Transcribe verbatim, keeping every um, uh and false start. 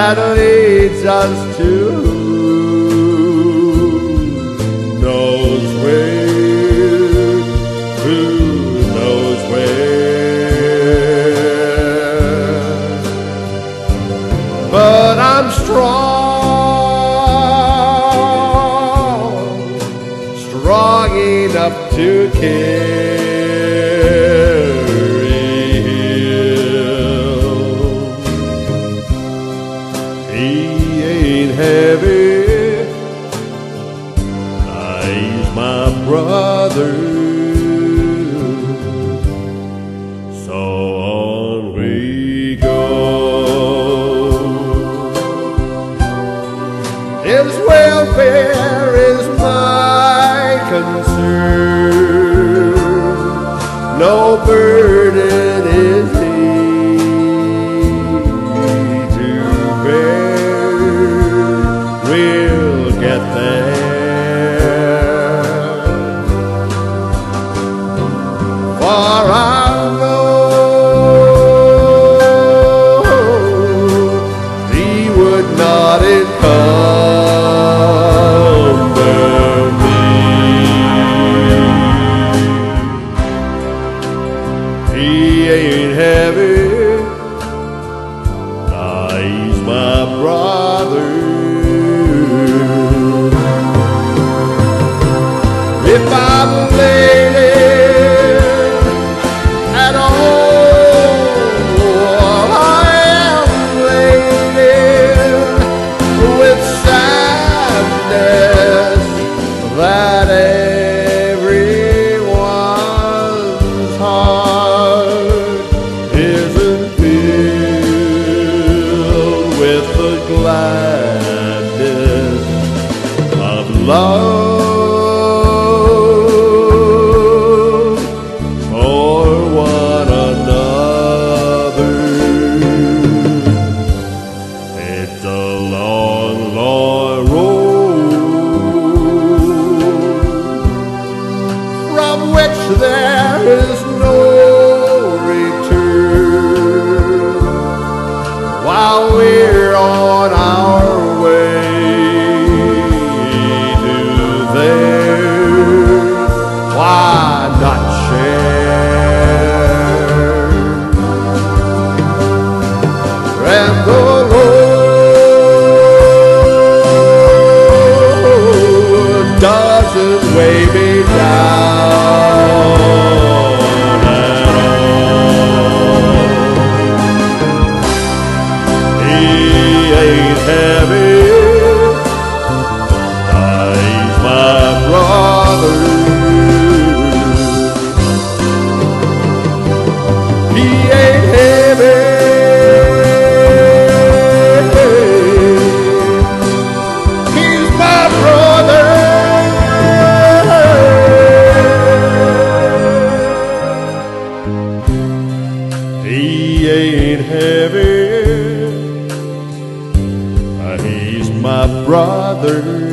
that leads us to who knows where, who knows where. But I'm strong, strong enough to carry him. He ain't heavy, he's my brother. So on we go. His welfare is my concern. No burden is he to bear. We'll get there. For I know he would not encumber me. He ain't heavy, nah, he's my brother. If I'm late at all, I am late with sadness that everyone's heart isn't filled with the gladness of love for one another. It's a long, long road from which there is no return. While we're on our way to there, why not share? And the Lord doesn't weigh me down at all. He ain't heavy, he's my brother. He ain't heavy, he's my brother. He ain't heavy, he's my brother.